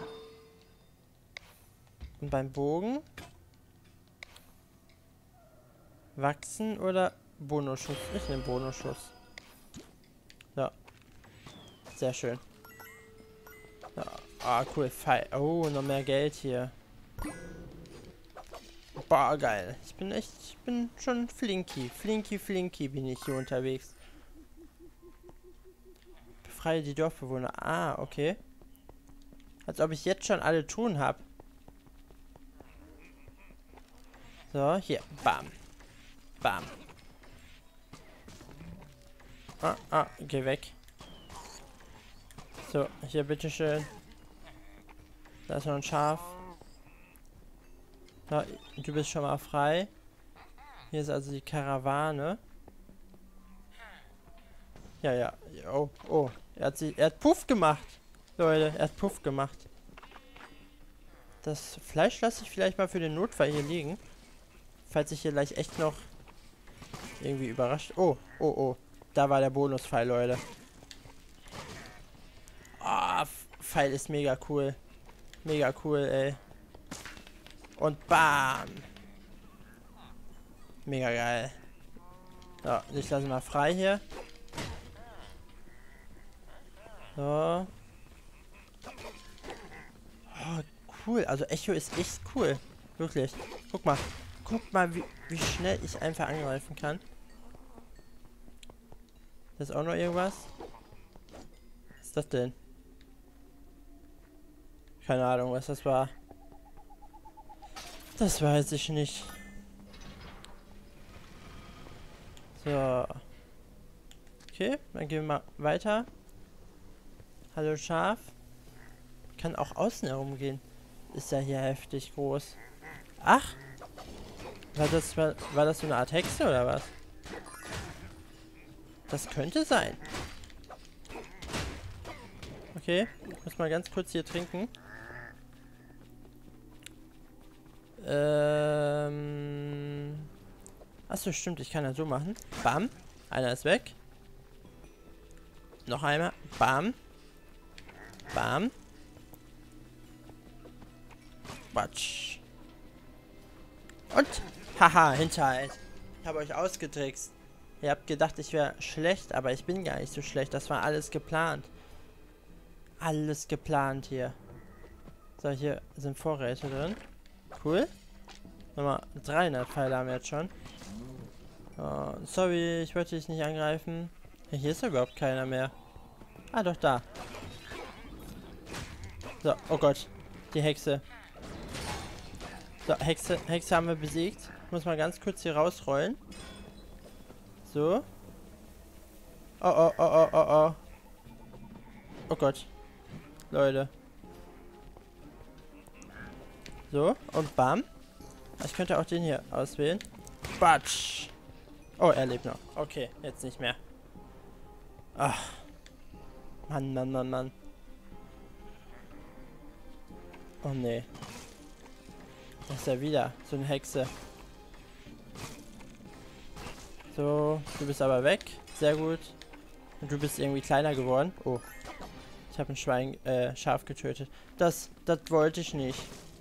Und beim Bogen? Wachsen oder Bonusschuss? Ich nehme Bonusschuss. Ja. Sehr schön. Ja. Ah, cool. Pfeil. Oh, noch mehr Geld hier. Boah, geil. Ich bin echt, ich bin schon flinky. Flinky, flinky bin ich hier unterwegs. Befreie die Dorfbewohner. Ah, okay. Als ob ich jetzt schon alle Truhen habe. So, hier. Bam. Bam. Ah, ah, geh weg. So, hier, bitteschön. Da ist noch ein Schaf. Ja, du bist schon mal frei. Hier ist also die Karawane. Ja, ja. Oh, oh. Er hat, sie, er hat Puff gemacht. Leute, er hat Puff gemacht. Das Fleisch lasse ich vielleicht mal für den Notfall hier liegen. Falls ich hier gleich echt noch irgendwie überrascht. Oh, oh, oh. Da war der Bonuspfeil, Leute. Ah, oh, Pfeil ist mega cool. Mega cool, ey. Und bam. Mega geil. So, ich lasse mal frei hier. So. Oh, cool. Also Echo ist echt cool. Wirklich. Guck mal. Guck mal, wie, wie schnell ich einfach angreifen kann. Das ist auch noch irgendwas? Was ist das denn? Keine Ahnung, was das war. Das weiß ich nicht. So. Okay, dann gehen wir mal weiter. Hallo Schaf. Kann auch außen herumgehen. Ist ja hier heftig groß. Ach! War das, war, war das so eine Art Hexe oder was? Das könnte sein. Okay, ich muss mal ganz kurz hier trinken. Ähm... Achso, stimmt, ich kann das so machen. Bam. Einer ist weg. Noch einmal. Bam. Bam. Quatsch. Und? Haha, Hinterhalt. Ich habe euch ausgetrickst. Ihr habt gedacht, ich wäre schlecht, aber ich bin gar nicht so schlecht. Das war alles geplant. Alles geplant hier. So, hier sind Vorräte drin. Cool. Nochmal dreihundert Pfeile haben wir jetzt schon. Oh, sorry, ich wollte dich nicht angreifen. Ja, hier ist ja überhaupt keiner mehr. Ah, doch, da. So, oh Gott. Die Hexe. So, Hexe, Hexe haben wir besiegt. Ich muss mal ganz kurz hier rausrollen. So. Oh, oh, oh, oh, oh, oh. Oh Gott. Leute. So, und bam. Ich könnte auch den hier auswählen. Batsch. Oh, er lebt noch. Okay, jetzt nicht mehr. Ach. Mann, Mann, Mann, Mann. Oh, nee. Das ist ja wieder so eine Hexe. So, du bist aber weg. Sehr gut. Und du bist irgendwie kleiner geworden. Oh. Ich habe ein Schwein, äh, Schaf getötet. Das, das wollte ich nicht.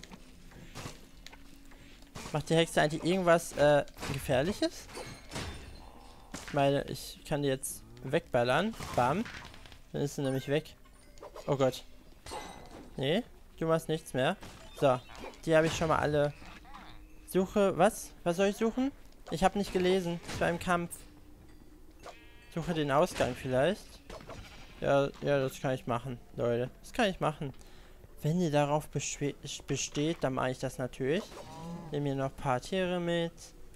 Macht die Hexe eigentlich irgendwas, äh, Gefährliches? Ich meine, ich kann die jetzt wegballern. Bam. Dann ist sie nämlich weg. Oh Gott. Nee, du machst nichts mehr. So, die habe ich schon mal alle. Suche, was? Was soll ich suchen? Ich habe nicht gelesen. Es war im Kampf. Suche den Ausgang vielleicht. Ja, ja, das kann ich machen, Leute. Das kann ich machen. Wenn ihr darauf besteht, dann mache ich das natürlich. Nehme hier noch ein paar Tiere mit.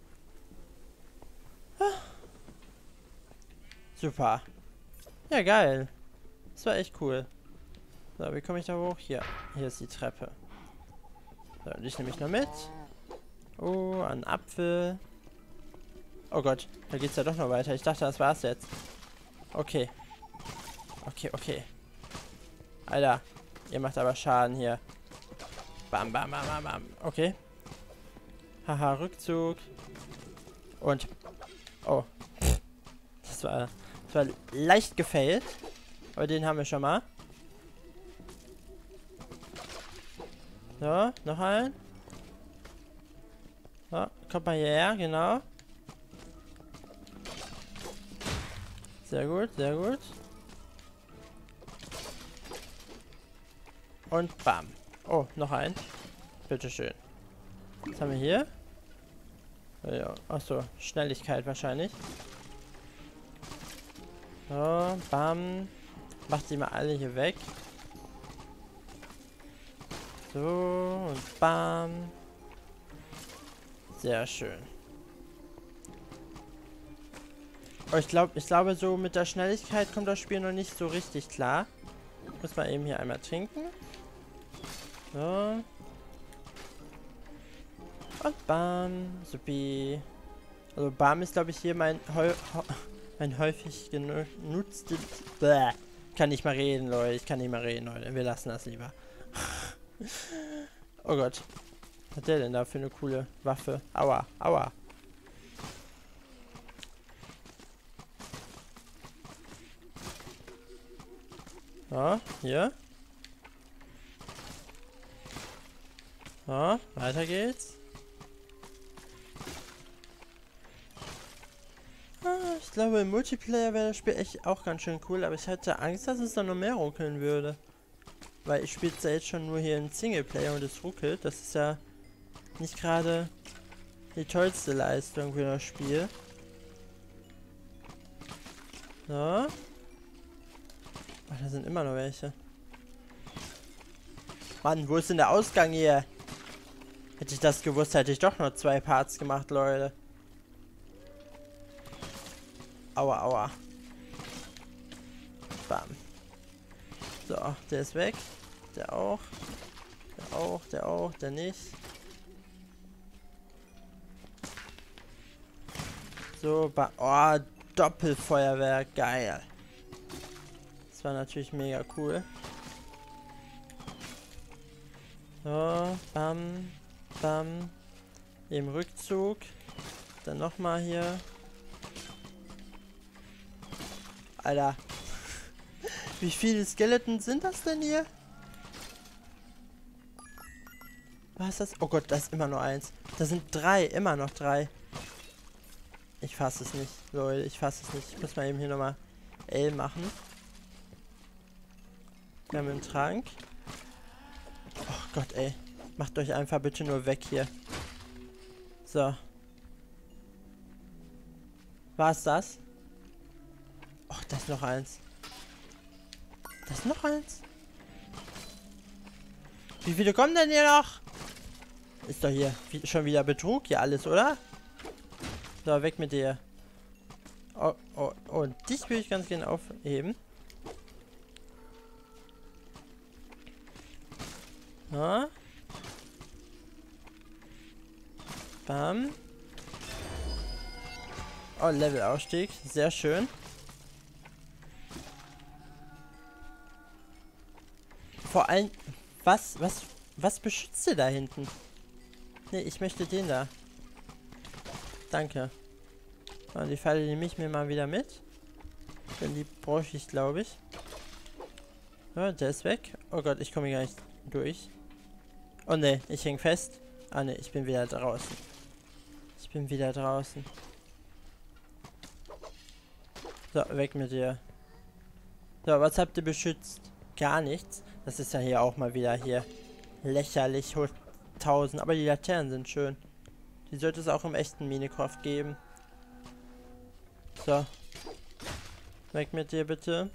Ah. Super. Ja, geil. Das war echt cool. So, wie komme ich da hoch? Hier. Hier ist die Treppe. So, dich nehme ich noch mit. Oh, ein Apfel. Oh Gott, da geht's ja doch noch weiter. Ich dachte, das war's jetzt. Okay. Okay, okay. Alter, ihr macht aber Schaden hier. Bam, bam, bam, bam, bam. Okay. Haha, Rückzug. Und. Oh. Das war, das war leicht gefailt. Aber den haben wir schon mal. So, noch einen. So, kommt mal hierher, genau. Sehr gut, sehr gut. Und bam. Oh, noch ein. Bitteschön. Was haben wir hier? Ja, achso, Schnelligkeit wahrscheinlich. So, bam. Macht die mal alle hier weg. So, und bam. Sehr schön. Oh, ich glaube, ich glaube, so mit der Schnelligkeit kommt das Spiel noch nicht so richtig klar. Ich muss mal eben hier einmal trinken. So. Und bam. Supi. Also bam ist, glaube ich, hier mein, heu mein häufig genutztes... Bäh. Kann nicht mal reden, Leute. Ich kann nicht mal reden, Leute. Wir lassen das lieber. Oh Gott. Was hat der denn da für eine coole Waffe? Aua, aua. So, hier. So, weiter geht's. Ah, ich glaube, im Multiplayer wäre das Spiel echt auch ganz schön cool, aber ich hatte Angst, dass es da noch mehr ruckeln würde. Weil ich spiele ja jetzt schon nur hier in Singleplayer und es ruckelt. Das ist ja nicht gerade die tollste Leistung für das Spiel. So. Ach, da sind immer noch welche. Mann, wo ist denn der Ausgang hier? Hätte ich das gewusst, hätte ich doch noch zwei Parts gemacht, Leute. Aua, aua. Bam. So, der ist weg. Der auch. Der auch, der auch, der nicht. So, ba oh, Doppelfeuerwerk, geil. Das war natürlich mega cool. So, bam, bam. Im Rückzug. Dann nochmal hier. Alter. Wie viele Skeletons sind das denn hier? Was ist das? Oh Gott, da ist immer nur eins. Da sind drei, immer noch drei. Ich fasse es nicht, Leute, ich fasse es nicht. Ich muss mal eben hier nochmal L machen. Wir haben einen Trank. Oh Gott, ey. Macht euch einfach bitte nur weg hier. So. War's das? Oh, da ist noch eins. Da ist noch eins. Wie viele kommen denn hier noch? Ist doch hier wie, schon wieder Betrug hier alles, oder? So, weg mit dir. Oh, oh, oh, dich will ich ganz gerne aufheben. Ja. Bam. Oh, Levelausstieg. Sehr schön. Vor allem, was, was, was beschützt ihr da hinten? Nee, ich möchte den da. Danke. Und die Pfeile nehme ich mir mal wieder mit. Denn die brauche ich, glaube ich. Ja, der ist weg. Oh Gott, ich komme hier gar nicht durch. Oh ne, ich hänge fest. Ah ne, ich bin wieder draußen. Ich bin wieder draußen. So, weg mit dir. So, was habt ihr beschützt? Gar nichts. Das ist ja hier auch mal wieder hier lächerlich hoch tausend. Aber die Laternen sind schön. Die sollte es auch im echten Minecraft geben. So. Weg mit dir bitte.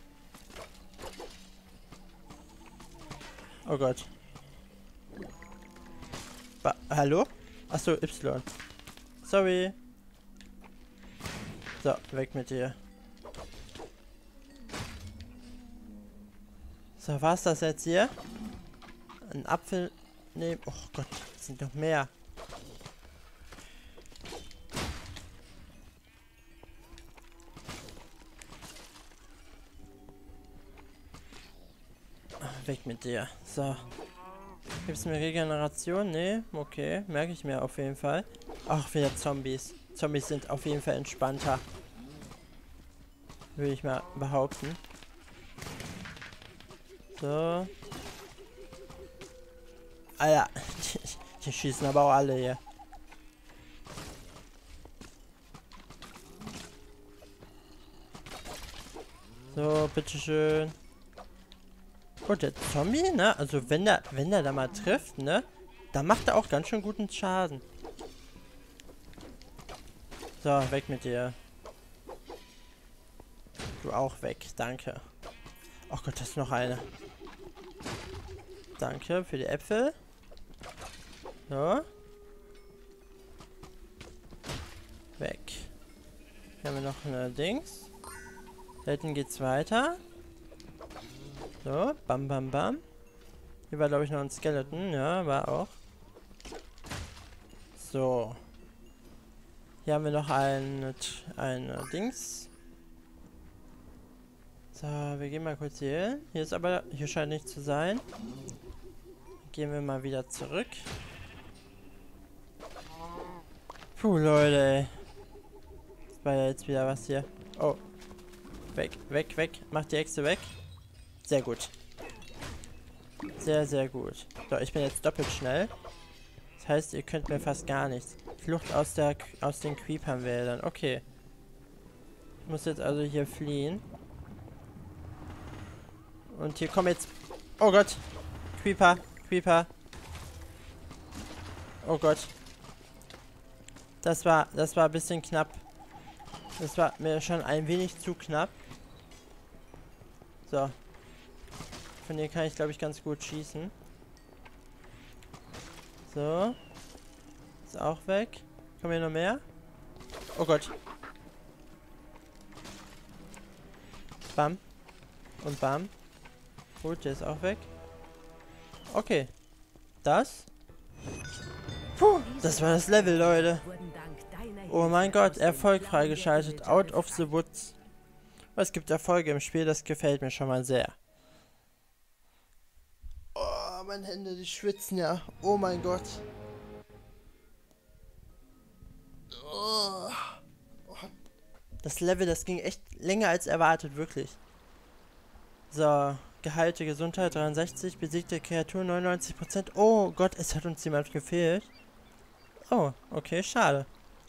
Oh Gott. Ba Hallo? Achso, Y. Sorry. So, weg mit dir. So, war's das jetzt hier? Ein Apfel nehmen. Oh Gott, es sind noch mehr. Weg mit dir. So. Gibt es mir Regeneration? Nee, okay. Merke ich mir auf jeden Fall. Ach, wieder Zombies. Zombies sind auf jeden Fall entspannter. Würde ich mal behaupten. So. Alter, die, die schießen aber auch alle hier. So, bitteschön. Oh, der Zombie, ne? Also wenn der, wenn der da mal trifft, ne? Dann macht er auch ganz schön guten Schaden. So, weg mit dir. Du auch weg, danke. Oh Gott, das ist noch eine. Danke für die Äpfel. So. Weg. Hier haben wir noch eine Dings. Da hinten geht's weiter. So, bam, bam, bam. Hier war, glaube ich, noch ein Skeleton. Ja, war auch. So. Hier haben wir noch ein, ein Dings. So, wir gehen mal kurz hier hin. Hier ist aber, hier scheint nicht zu sein. Gehen wir mal wieder zurück. Puh, Leute, ey. Das war ja jetzt wieder was hier. Oh. Weg, weg, weg. Mach die Echse weg. Sehr gut. Sehr, sehr gut. So, ich bin jetzt doppelt schnell. Das heißt, ihr könnt mir fast gar nichts. Flucht aus der aus den Creeper-Wäldern. Okay. Ich muss jetzt also hier fliehen. Und hier kommen jetzt... Oh Gott. Creeper. Creeper. Oh Gott. Das war, das war ein bisschen knapp. Das war mir schon ein wenig zu knapp. So. Von hier kann ich, glaube ich, ganz gut schießen. So. Ist auch weg. Kommen hier noch mehr? Oh Gott. Bam. Und bam. Gut, der ist auch weg. Okay. Das. Puh, das war das Level, Leute. Oh mein Gott, Erfolg freigeschaltet. Out of the Woods. Aber es gibt Erfolge im Spiel, das gefällt mir schon mal sehr. Oh, meine Hände, die schwitzen ja. Oh mein Gott. Oh. Das Level, das ging echt länger als erwartet, wirklich. So, Gehalte Gesundheit dreiundsechzig, besiegte Kreatur neunundneunzig Prozent. Oh Gott, es hat uns jemand gefehlt. Oh, okay, schade.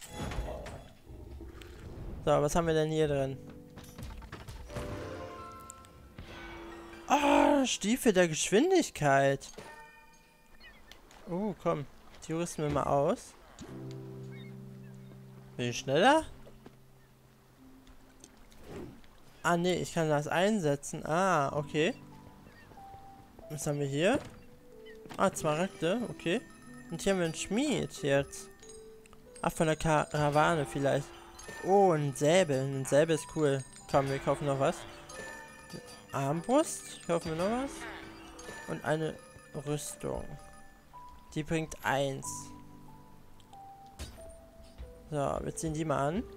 So, was haben wir denn hier drin? Oh, Stiefel der Geschwindigkeit. Oh, komm. Die rüsten wir mal aus. Bin ich schneller? Ah, nee, ich kann das einsetzen. Ah, okay. Was haben wir hier? Ah, Smaragde, okay. Und hier haben wir einen Schmied jetzt. Ach, von der Karawane vielleicht. Oh, ein Säbel. Ein Säbel ist cool. Komm, wir kaufen noch was. Armbrust. Kaufen wir noch was. Und eine Rüstung. Die bringt eins. So, wir ziehen die mal an.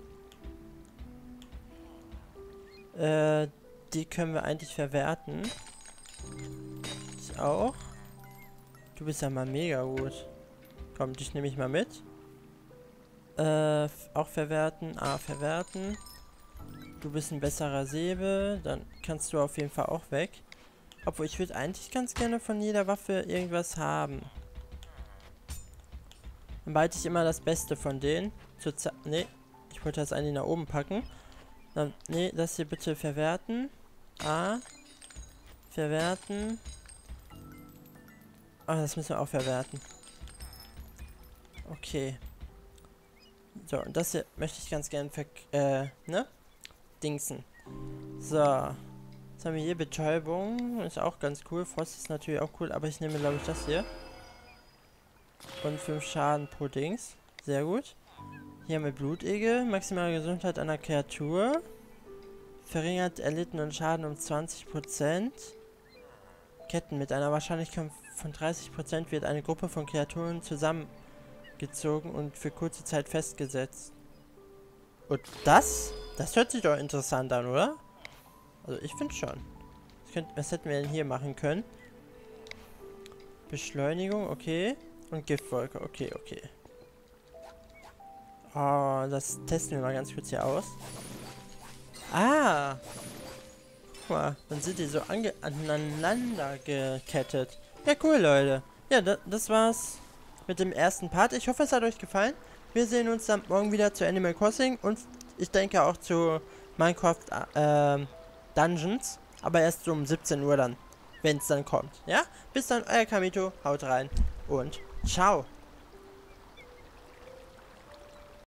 Äh, die können wir eigentlich verwerten. Ich auch. Du bist ja mal mega gut. Komm, dich nehme ich mal mit. Äh, auch verwerten. Ah, verwerten. Du bist ein besserer Säbel. Dann kannst du auf jeden Fall auch weg. Obwohl, ich würde eigentlich ganz gerne von jeder Waffe irgendwas haben. Dann behalte ich immer das Beste von denen. Zur Ze- nee, ich wollte das eigentlich nach oben packen. Dann, nee, das hier bitte verwerten. Ah. Verwerten. Ah, das müssen wir auch verwerten. Okay. So, und das hier möchte ich ganz gerne ver... Äh, ne? Dingsen. So. Jetzt haben wir hier Betäubung. Ist auch ganz cool. Frost ist natürlich auch cool, aber ich nehme, glaube ich, das hier. Und fünf Schaden pro Dings. Sehr gut. Hier haben wir Blutegel. Maximale Gesundheit einer Kreatur. Verringert erlittenen Schaden um zwanzig Prozent. Ketten mit einer Wahrscheinlichkeit von dreißig Prozent wird eine Gruppe von Kreaturen zusammengezogen und für kurze Zeit festgesetzt. Und das? Das hört sich doch interessant an, oder? Also ich finde schon. Was, könnt, was hätten wir denn hier machen können? Beschleunigung, okay. Und Giftwolke, okay, okay. Oh, das testen wir mal ganz kurz hier aus. Ah! Guck mal, dann sind die so aneinander gekettet. Ja, cool, Leute. Ja, da, das war's mit dem ersten Part. Ich hoffe, es hat euch gefallen. Wir sehen uns dann morgen wieder zu Animal Crossing und ich denke auch zu Minecraft äh, Dungeons. Aber erst so um siebzehn Uhr dann, wenn es dann kommt. Ja? Bis dann, euer Kamito. Haut rein und ciao.